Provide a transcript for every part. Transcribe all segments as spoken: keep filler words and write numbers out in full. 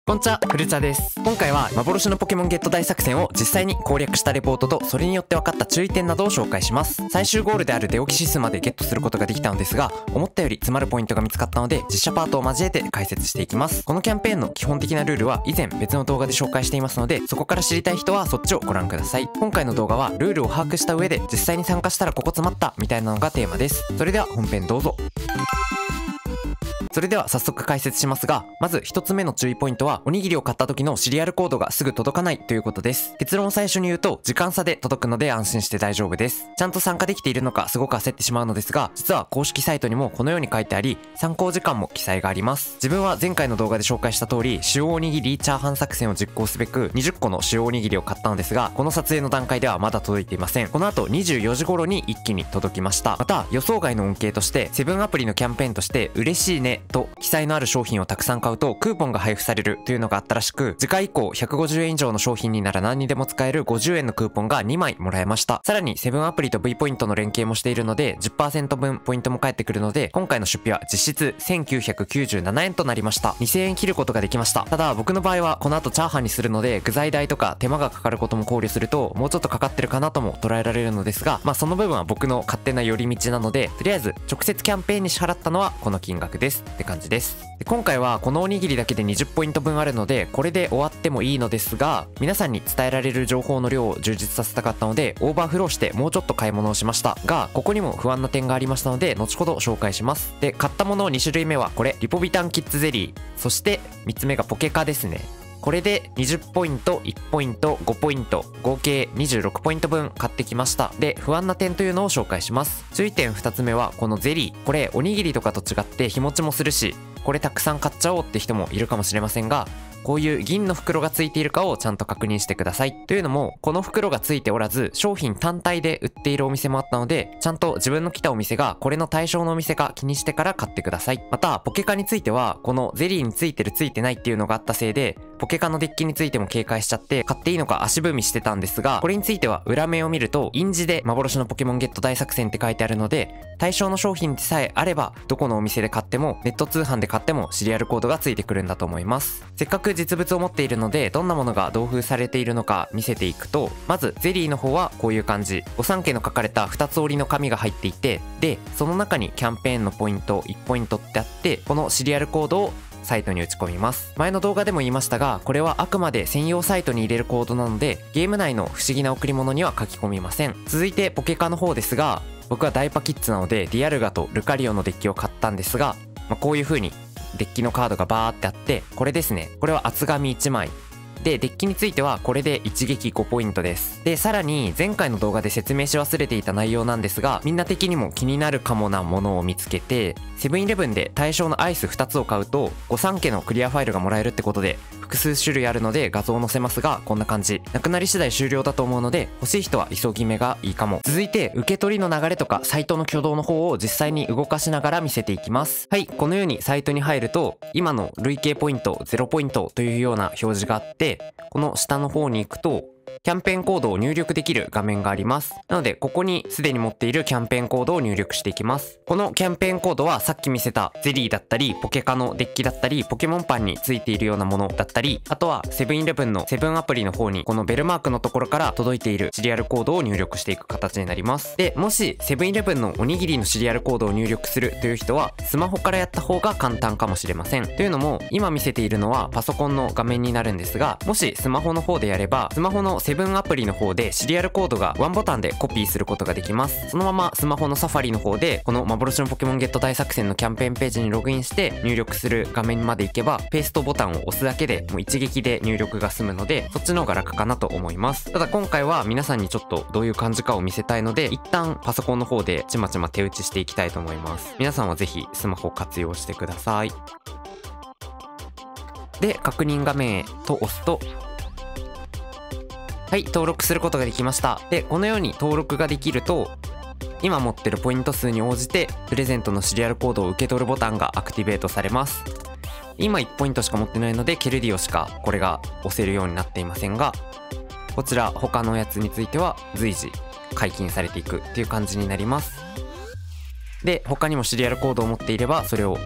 こんにちは、フルチャです。今回は幻のポケモンゲット大作戦を実際に攻略したレポートと、それによって分かった注意点などを紹介します。最終ゴールであるデオキシスまでゲットすることができたのですが、思ったより詰まるポイントが見つかったので、実写パートを交えて解説していきます。このキャンペーンの基本的なルールは以前別の動画で紹介していますので、そこから知りたい人はそっちをご覧ください。今回の動画はルールを把握した上で実際に参加したらここ詰まったみたいなのがテーマです。それでは本編どうぞ。それでは早速解説しますが、まず一つ目の注意ポイントは、おにぎりを買った時のシリアルコードがすぐ届かないということです。結論を最初に言うと、時間差で届くので安心して大丈夫です。ちゃんと参加できているのかすごく焦ってしまうのですが、実は公式サイトにもこのように書いてあり、参考時間も記載があります。自分は前回の動画で紹介した通り、塩おにぎりチャーハン作戦を実行すべくにじゅっこの塩おにぎりを買ったのですが、この撮影の段階ではまだ届いていません。この後にじゅうよじ頃に一気に届きました。また予想外の恩恵として、セブンアプリのキャンペーンとして嬉しいねと記載のある商品をたくさん買うとクーポンが配布されるというのがあったらしく、次回以降ひゃくごじゅうえん以上の商品になら何にでも使えるごじゅうえんのクーポンがにまいもらえました。さらにセブンアプリと V ポイントの連携もしているので じゅっパーセント 分ポイントも返ってくるので、今回の出費は実質せんきゅうひゃくきゅうじゅうななえんとなりました。にせんえん切ることができました。ただ僕の場合はこの後チャーハンにするので、具材代とか手間がかかることも考慮するともうちょっとかかってるかなとも捉えられるのですが、まあその部分は僕の勝手な寄り道なので、とりあえず直接キャンペーンに支払ったのはこの金額ですって感じです。で今回はこのおにぎりだけでにじゅっポイント分あるので、これで終わってもいいのですが、皆さんに伝えられる情報の量を充実させたかったので、オーバーフローしてもうちょっと買い物をしましたが、ここにも不安な点がありましたので後ほど紹介します。で買ったものに種類目はこれ、リポビタンキッズゼリー、そしてみっつめがポケカですね。これでにじゅっポイント、いちポイント、ごポイント、合計にじゅうろくポイント分買ってきました。で、不安な点というのを紹介します。注意点ふたつめはこのゼリー。これおにぎりとかと違って日持ちもするし、これたくさん買っちゃおうって人もいるかもしれませんが、こういう銀の袋がついているかをちゃんと確認してください。というのも、この袋がついておらず商品単体で売っているお店もあったので、ちゃんと自分の来たお店がこれの対象のお店か気にしてから買ってください。またポケカについてはこのゼリーについてるついてないっていうのがあったせいで、ポケカのデッキについても警戒しちゃって買っていいのか足踏みしてたんですが、これについては裏面を見ると印字で幻のポケモンゲット大作戦って書いてあるので、対象の商品でさえあればどこのお店で買ってもネット通販で買ってもシリアルコードがついてくるんだと思います。せっかく実物を持っているので、どんなものが同封されているのか見せていくと、まずゼリーの方はこういう感じ、御三家の書かれたふたつ折りの紙が入っていて、でその中にキャンペーンのポイントいちポイントってあって、このシリアルコードをサイトに打ち込みます。前の動画でも言いましたが、これはあくまで専用サイトに入れるコードなので、ゲーム内の不思議な贈り物には書き込みません。続いてポケカの方ですが、僕はダイパキッズなのでディアルガとルカリオのデッキを買ったんですが、まあ、こういう風にデッキのカードがバーってあって、これですね、これは厚紙いちまいで、デッキについてはこれで一撃ごポイントです。でさらに前回の動画で説明し忘れていた内容なんですが、みんな的にも気になるかもなものを見つけて、セブンイレブンで対象のアイスふたつを買うと御三家のクリアファイルがもらえるってことで、複数種類あるので画像を載せますが、こんな感じ。なくなり次第終了だと思うので、欲しい人は急ぎ目がいいかも。続いて受け取りの流れとかサイトの挙動の方を実際に動かしながら見せていきます。はい、このようにサイトに入ると今の累計ポイントゼロポイントというような表示があって、この下の方に行くとキャンペーンコードを入力できる画面があります。なのでここにすでに持っているキャンペーンコードを入力していきます。このキャンペーンコードはさっき見せたゼリーだったりポケカのデッキだったりポケモンパンについているようなものだったり、あとはセブンイレブンのセブンアプリの方にこのベルマークのところから届いているシリアルコードを入力していく形になります。でもしセブンイレブンのおにぎりのシリアルコードを入力するという人はスマホからやった方が簡単かもしれません。というのも今見せているのはパソコンの画面になるんですが、もしスマホの方でやればスマホのセブンアプリの方でシリアルコードがワンボタンでコピーすることができます。そのままスマホのサファリの方でこの幻のポケモンゲット大作戦のキャンペーンページにログインして入力する画面まで行けば、ペーストボタンを押すだけでもう一撃で入力が済むので、そっちの方が楽かなと思います。ただ今回は皆さんにちょっとどういう感じかを見せたいので、一旦パソコンの方でちまちま手打ちしていきたいと思います。皆さんはぜひスマホを活用してください。で確認画面へと押すと、はい、登録することができました。でこのように登録ができると、今持ってるポイント数に応じてプレゼントのシリアルコードを受け取るボタンがアクティベートされます。今いちポイントしか持ってないのでケルディオしかこれが押せるようになっていませんが、こちら他のやつについては随時解禁されていくっていう感じになります。で他にもシリアルコードを持っていればそれを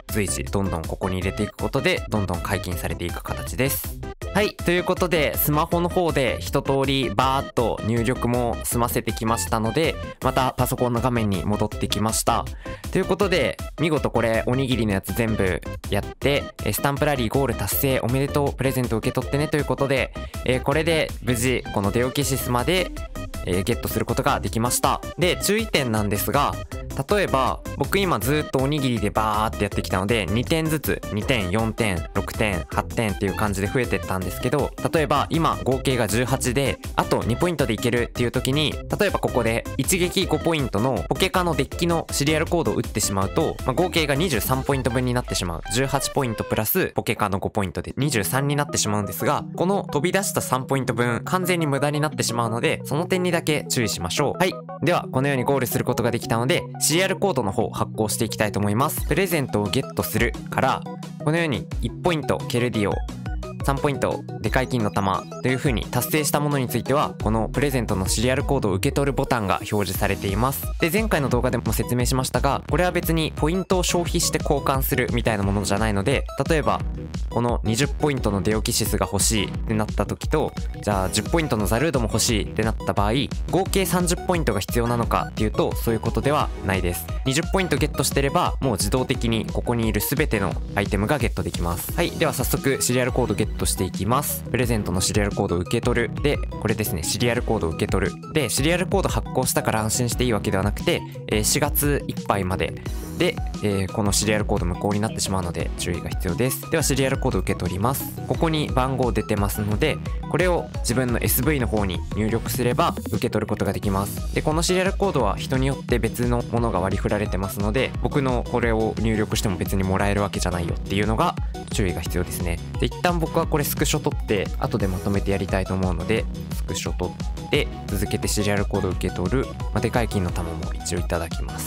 随時どんどんここに入れていくことでどんどん解禁されていく形です。はい、ということでスマホの方で一通りバーっと入力も済ませてきましたので、またパソコンの画面に戻ってきました。ということで見事これおにぎりのやつ全部やってスタンプラリーゴール達成おめでとうプレゼント受け取ってねということで、えー、これで無事このデオキシスまで、えー、ゲットすることができました。で注意点なんですが、例えば僕今ずっとおにぎりでバーってやってきたのでにてんずつにてんよんてんろくてんはってんっていう感じで増えてったんですけど、例えば今合計がじゅうはちであとにポイントでいけるっていう時に、例えばここで一撃ごポイントのポケカのデッキのシリアルコードを打ってしまうと、まあ、合計がにじゅうさんポイント分になってしまう。じゅうはちポイントプラスポケカのごポイントでにじゅうさんになってしまうんですが、この飛び出したさんポイント分完全に無駄になってしまうので、その点にだけ注意しましょう。はい、ではこのようにゴールすることができたのでシリアルコードの方発行していきたいと思います。プレゼントをゲットするからこのようにいちポイントケルディオ、さんポイントでかい金の玉という風に達成したものについてはこのプレゼントのシリアルコードを受け取るボタンが表示されています。で前回の動画でも説明しましたが、これは別にポイントを消費して交換するみたいなものじゃないので、例えばこのにじゅっポイントのデオキシスが欲しいってなった時と、じゃあじゅっポイントのザルードも欲しいってなった場合、合計さんじゅっポイントが必要なのかっていうとそういうことではないです。にじゅっポイントゲットしてればもう自動的にここにいる全てのアイテムがゲットできます。はい、では早速シリアルコードゲットしていきます。プレゼントのシリアルコードを受け取るで、これですね、シリアルコードを受け取るで、シリアルコード発行したから安心していいわけではなくて、えー、しがついっぱいまでで、えー、このシリアルコード無効になってしまうので注意が必要です。ではシリアルコードを受け取ります。ここに番号出てますので、これを自分の エスブイ の方に入力すれば受け取ることができます。でこのシリアルコードは人によって別のものが割り振られてますので、僕のこれを入力しても別にもらえるわけじゃないよっていうのが注意が必要ですね。で一旦僕はこれスクショ取って後でまとめてやりたいと思うので、スクショ取って続けてシリアルコードを受け取る、まあ、でかい金の玉も一応いただきます。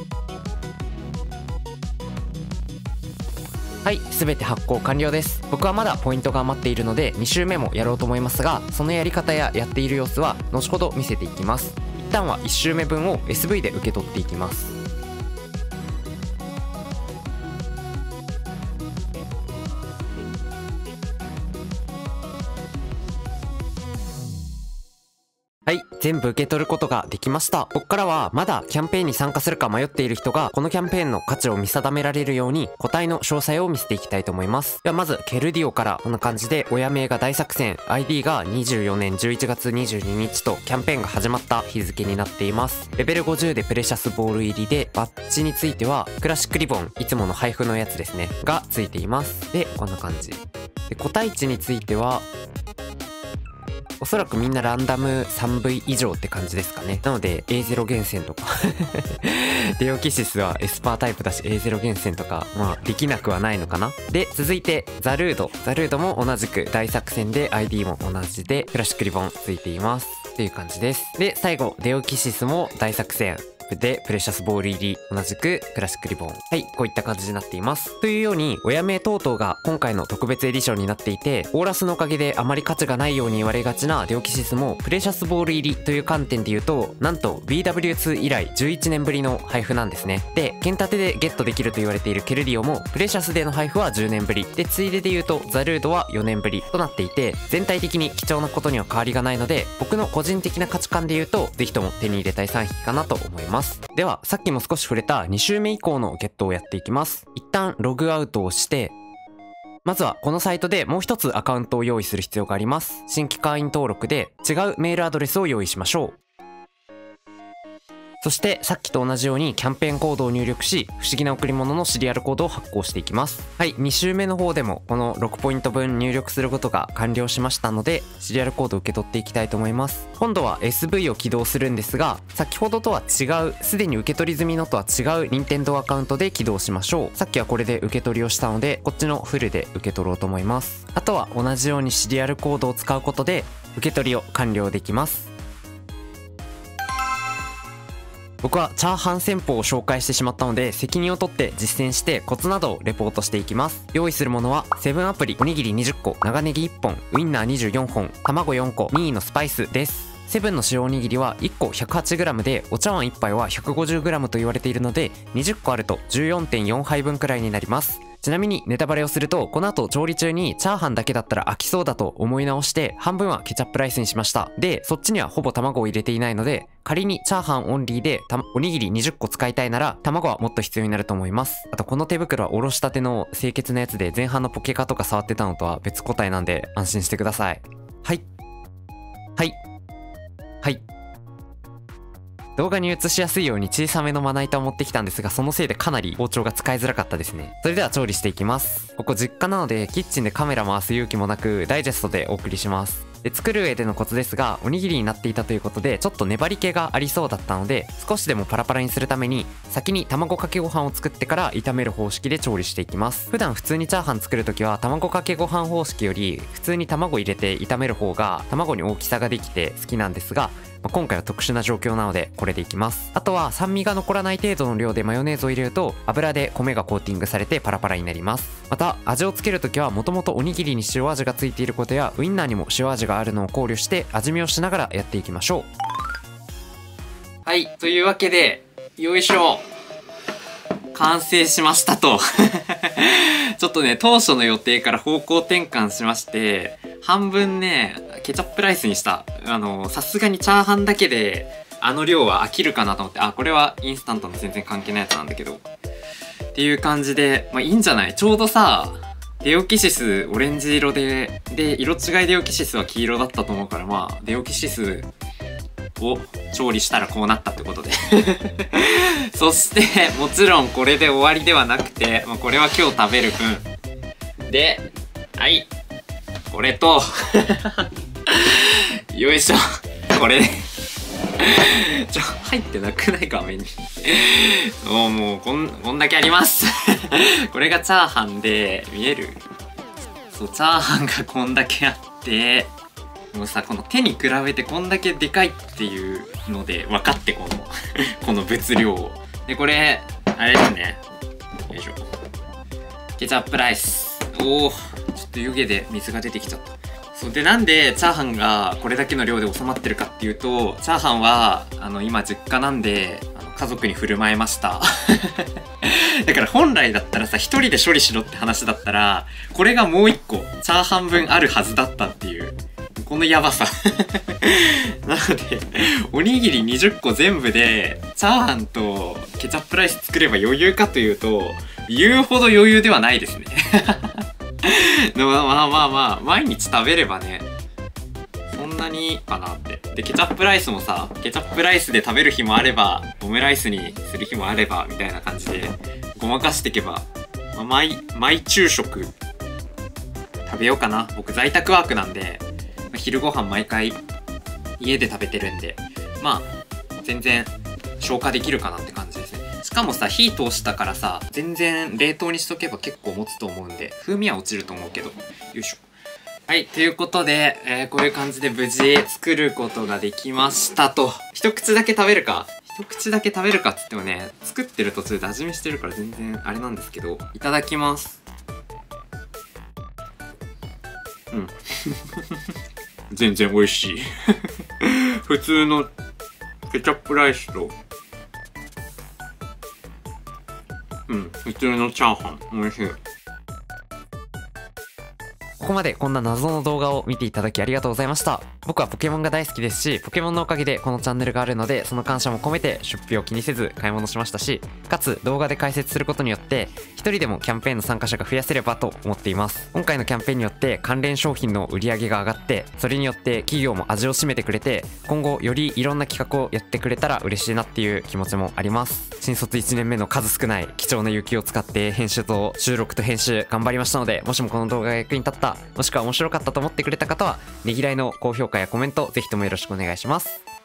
はい、すべて発行完了です。僕はまだポイントが余っているのでに週目もやろうと思いますが、そのやり方ややっている様子は後ほど見せていきます。一旦はいち週目分を エスブイ で受け取っていきます。はい、全部受け取ることができました。ここからはまだキャンペーンに参加するか迷っている人がこのキャンペーンの価値を見定められるように個体の詳細を見せていきたいと思います。ではまずケルディオからこんな感じで親名が大作戦 アイディー がにじゅうよねんじゅういちがつにじゅうににちとキャンペーンが始まった日付になっています。レベルごじゅうでプレシャスボール入りで、バッジについてはクラシックリボン、いつもの配布のやつですねがついています。でこんな感じで、個体値についてはおそらくみんなランダム さんブイ 以上って感じですかね。なので エーゼロ 厳選とかデオキシスはエスパータイプだし エーゼロ 厳選とかまあできなくはないのかな。で続いてザルードザルードも同じく大作戦で アイディー も同じでクラシックリボンついていますっていう感じです。で最後デオキシスも大作戦でプレシャスボール入り同じくクラシックリボン、はい、こういった感じになっています。というように親名等々が今回の特別エディションになっていて、オーラスのおかげであまり価値がないように言われがちなデオキシスもプレシャスボール入りという観点で言うと、なんと ビーダブリューツー 以来じゅういちねんぶりの配布なんですね。で剣立てでゲットできると言われているケルディオもプレシャスでの配布はじゅうねんぶりで、ついでで言うとザルードはよねんぶりとなっていて、全体的に貴重なことには変わりがないので、僕の個人的な価値観で言うとぜひとも手に入れたいさんひきかなと思います。ではさっきも少し触れたに週目以降のゲットをやっていきます。一旦ログアウトをして、まずはこのサイトでもう一つアカウントを用意する必要があります。新規会員登録で違うメールアドレスを用意しましょう。そしてさっきと同じようにキャンペーンコードを入力し、不思議な贈り物のシリアルコードを発行していきます。はい、に週目の方でもこのろくポイント分入力することが完了しましたので、シリアルコードを受け取っていきたいと思います。今度は エスブイ を起動するんですが、先ほどとは違う、すでに受け取り済みのとは違う任天堂アカウントで起動しましょう。さっきはこれで受け取りをしたので、こっちのフルで受け取ろうと思います。あとは同じようにシリアルコードを使うことで受け取りを完了できます。僕はチャーハン戦法を紹介してしまったので、責任を取って実践してコツなどをレポートしていきます。用意するものはセブンアプリ、おにぎりにじゅっこ、長ネギいっぽん、ウインナーにじゅうよんほん、卵よんこ、ミーのスパイスです。 セブンの塩おにぎりはいっこ ひゃくはちグラム で、お茶碗いっぱいは ひゃくごじゅうグラム と言われているので、にじゅっこあると じゅうよんてんよんはいぶんくらいになります。ちなみにネタバレをすると、この後調理中にチャーハンだけだったら飽きそうだと思い直して、半分はケチャップライスにしました。で、そっちにはほぼ卵を入れていないので、仮にチャーハンオンリーでたおにぎりにじゅっこ使いたいなら、卵はもっと必要になると思います。あとこの手袋はおろしたての清潔なやつで、前半のポケカとか触ってたのとは別個体なんで安心してください。はい。はい。はい。動画に映しやすいように小さめのまな板を持ってきたんですが、そのせいでかなり包丁が使いづらかったですね。それでは調理していきます。ここ実家なのでキッチンでカメラ回す勇気もなく、ダイジェストでお送りします。で、作る上でのコツですが、おにぎりになっていたということでちょっと粘り気がありそうだったので、少しでもパラパラにするために先に卵かけご飯を作ってから炒める方式で調理していきます。普段普通にチャーハン作るときは卵かけご飯方式より普通に卵入れて炒める方が卵に大きさができて好きなんですが、まあ、今回は特殊な状況なのでこれでいきます。あとは酸味が残らない程度の量でマヨネーズを入れると、油で米がコーティングされてパラパラになります。また味をつけるときは、もともとおにぎりに塩味がついていることやウインナーにも塩味があるのを考慮して味見をしながらやっていきましょう。はい、というわけでよいしょ、完成しましたとちょっとね、当初の予定から方向転換しまして、半分ねケチャップライスにした。あのさすがにチャーハンだけであの量は飽きるかなと思って、あ、これはインスタントの全然関係ないやつなんだけどっていう感じで、まあいいんじゃない。ちょうどさ、デオキシスオレンジ色で、で色違いデオキシスは黄色だったと思うから、まあデオキシスを調理したらこうなったってことでそしてもちろんこれで終わりではなくて、まあ、これは今日食べる分で、はい、これとよいしょ、これでちょ入ってなくない、画面にもうもうこんこんだけありますこれがチャーハンで見える。そう、チャーハンがこんだけあって、もうさ、この手に比べてこんだけでかいっていうので分かって、このこの物量を。でこれあれですね、よいしょ、ケチャップライス。おお、ちょっと湯気で水が出てきちゃった。そうで、なんでチャーハンがこれだけの量で収まってるかっていうと、チャーハンはあの今実家なんで、あの家族に振る舞いましただから本来だったらさ、一人で処理しろって話だったら、これがもう一個チャーハン分あるはずだったっていう、このヤバさなのでおにぎりにじゅっこ全部でチャーハンとケチャップライス作れば余裕かというと、言うほど余裕ではないですねでもまあまあまあ毎日食べればね、そんなにかなって。でケチャップライスもさ、ケチャップライスで食べる日もあればオムライスにする日もあればみたいな感じでごまかしていけば、まあ、毎毎昼食食べようかな。僕在宅ワークなんで、昼ご飯毎回家で食べてるんで、まあ全然消化できるかなって感じですね。しかもさ、火通したからさ、全然冷凍にしとけば結構持つと思うんで、風味は落ちると思うけど。よいしょ。はい、ということで、えー、こういう感じで無事作ることができましたと。一口だけ食べるか一口だけ食べるかっつってもね、作ってる途中で味見してるから全然あれなんですけど、いただきます。うん全然美味しい普通のケチャップライスと、うん、普通のチャーハン美味しい。ここまでこんな謎の動画を見ていただきありがとうございました。僕はポケモンが大好きですし、ポケモンのおかげでこのチャンネルがあるので、その感謝も込めて出費を気にせず買い物しましたし、かつ動画で解説することによって一人でもキャンペーンの参加者が増やせればと思っています。今回のキャンペーンによって関連商品の売り上げが上がって、それによって企業も味を占めてくれて、今後よりいろんな企画をやってくれたら嬉しいなっていう気持ちもあります。新卒いちねんめの数少ない貴重な雪を使って編集と収録と編集頑張りましたので、もしもこの動画が役に立った、もしくは面白かったと思ってくれた方は、ねぎらいの高評価やコメントぜひともよろしくお願いします。